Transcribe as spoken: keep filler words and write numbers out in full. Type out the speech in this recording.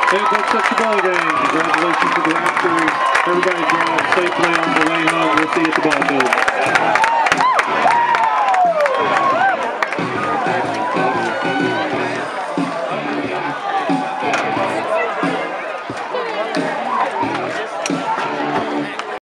Hey, folks, that's the ball game. Congratulations to the Raptors. Everybody drive safely on the way home. We'll see you at the ball field.